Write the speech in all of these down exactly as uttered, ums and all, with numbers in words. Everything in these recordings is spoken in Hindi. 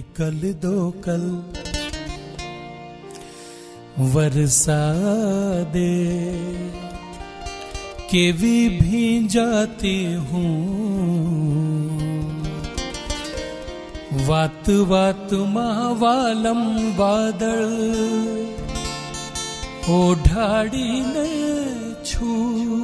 कल दो कल वर्षा दे के भी भींजाती हूँ। वात वात महावालम वादळ ओढाडीने छू।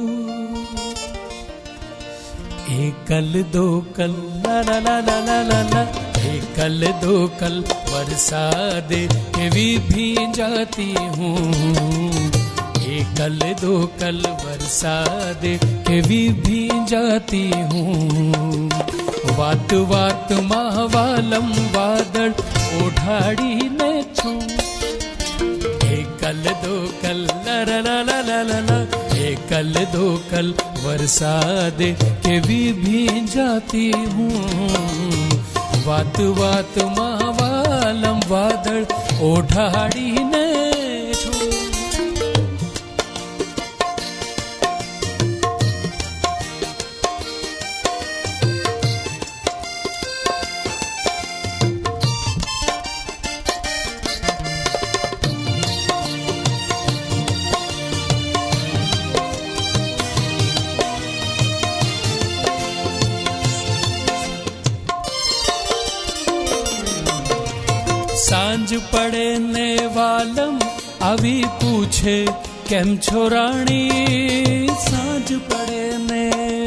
एकल दो कल ला ला ला ला ला ला ला। एकल दो कल वर्षा दे के भी भींजाती हूँ। एकल दो कल वर्षा दे के भी भींजाती हूँ। वात वात महावालम वादळ ओढाडीने छू। एकल दो कल ला ला ला ला ला ला ला। एकल दो कल वर्षा दे के भी भींजाती हूँ। वात वात महावालम वादळ ओढाडीने छू। सांझ पड़े ने वालम अभी पूछे केम छो राणी। सांझ पड़े ने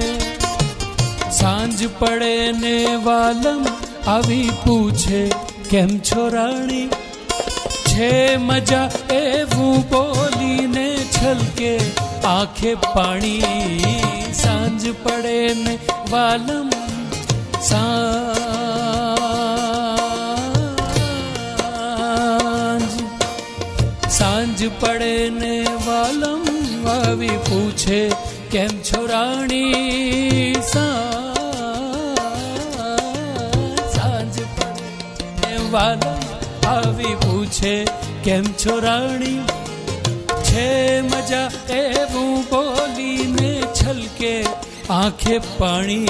सांझ पड़े ने वालम अभी पूछे केम छो राणी। छे मजा एवं बोली ने छलके आंखें पानी। सांझ पड़े ने वालम सांझ सांझ पड़े ने वालम अभी पूछे केम छो राणी। सांझ पड़े ने वालम अभी पूछे केम छो राणी। छे मजा एवं बोली ने छलके आंखें पानी।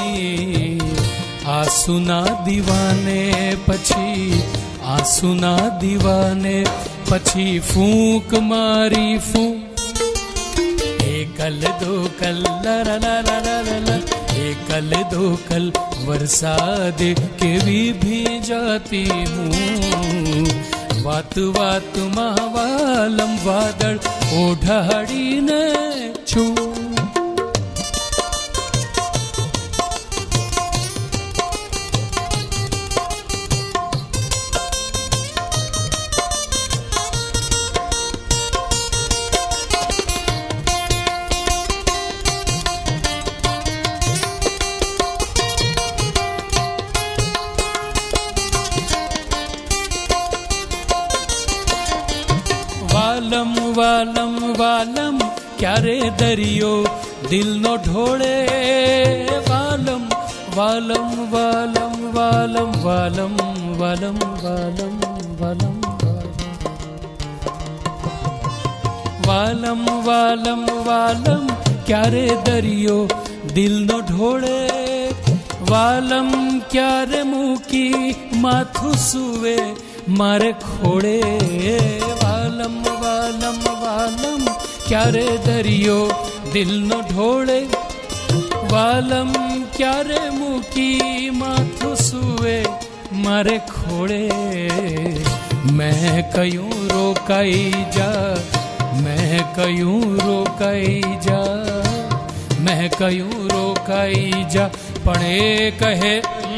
आंसू ना दीवाने पछी आंसू ना दीवाने पछी फूंक मारी फूंक। एकल दो कल ला ला ला ला ला ला। एकल दो कल वर्षा दे के भी भींजाती हूँ। वात वात महावालम वादळ ओढाडीने छू। वालम वालम वालम क्यारे दरियो दिल नो ढोळे। वालम वालम वालम वालम वालम वालम वालम वालम वालम वालम वालम क्यारे दरियो दिल नो ढोळे। वालम क्यारे मुकी माथु सुवे मारे खोड़े। वालम वालम वालम क्यारे दरियो दिल नो ढोळे। वालम क्यारे मुकी माथु सुवे मारे खोड़े। मैं कयूं रोकाई जा मैं कयूं रोकाई जा मैं कयूं रोकाई जा पण ए कहे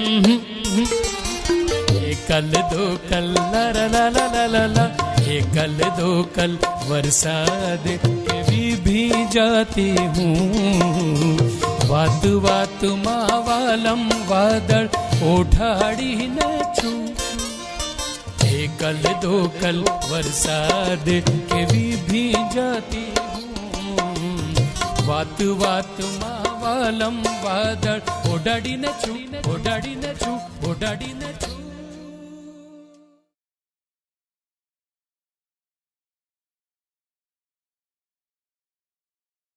एकल दो कल ला ला ला ला ला ला। एकल दो कल वर्षा दे के भी भींजाती हूँ। वात वात महावालम वादळ ओढाडीने छू। एकल दो कल वर्षा दे के भी भींजाती हूँ। वात वात महावालम वादळ ओढाडीने छू ओढाडीने छू ओढाडीने छू।